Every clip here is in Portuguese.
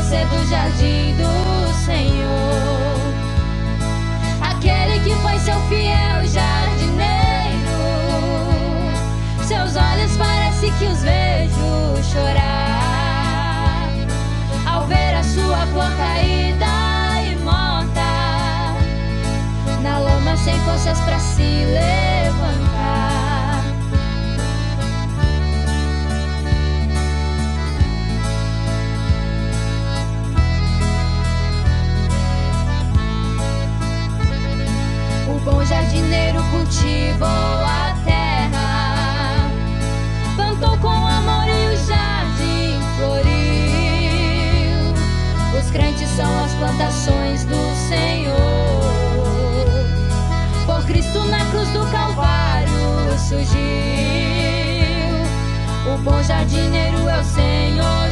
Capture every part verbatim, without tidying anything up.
você do jardim do Senhor. Aquele que foi seu fiel jardineiro, seus olhos parece que os vejo chorar ao ver a sua flor caída e morta na lama, sem forças pra se levantar. O bom jardineiro cultivou a terra, plantou com amor e o jardim floriu. Os crentes são as plantações do Senhor. Por Cristo na cruz do Calvário surgiu. O bom jardineiro é o Senhor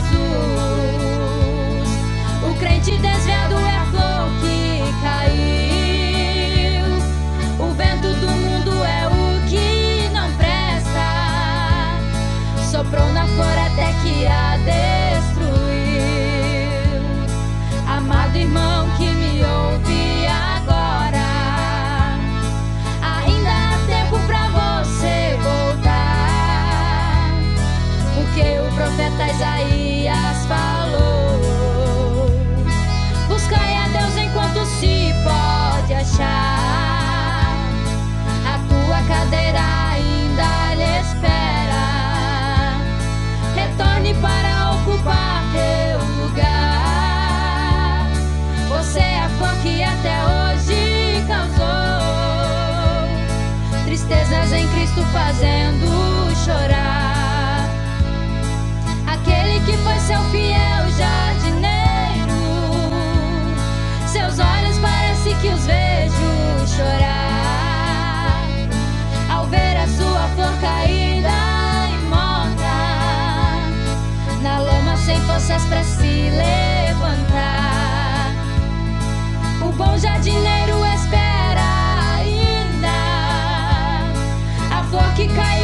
Jesus. O crente desviado é a flor que caiu. O vento do mundo é o que não presta, soprou na flor até que a destruiu. Amado irmão que me ouve agora, ainda há tempo pra você voltar, porque o profeta Isaías falou: buscai a Deus enquanto se pode achar, a tua cadeira ainda lhe espera, retorne para ocupar teu lugar. Você é a flor que até hoje causou tristezas em Cristo, fazendo chorar. Aquele que foi seu fiel jardineiro, seus olhos parece que os vejo chorar ao ver a sua flor caída e morta na lama, sem forças pra se levantar. O bom jardineiro espera ainda a flor que cai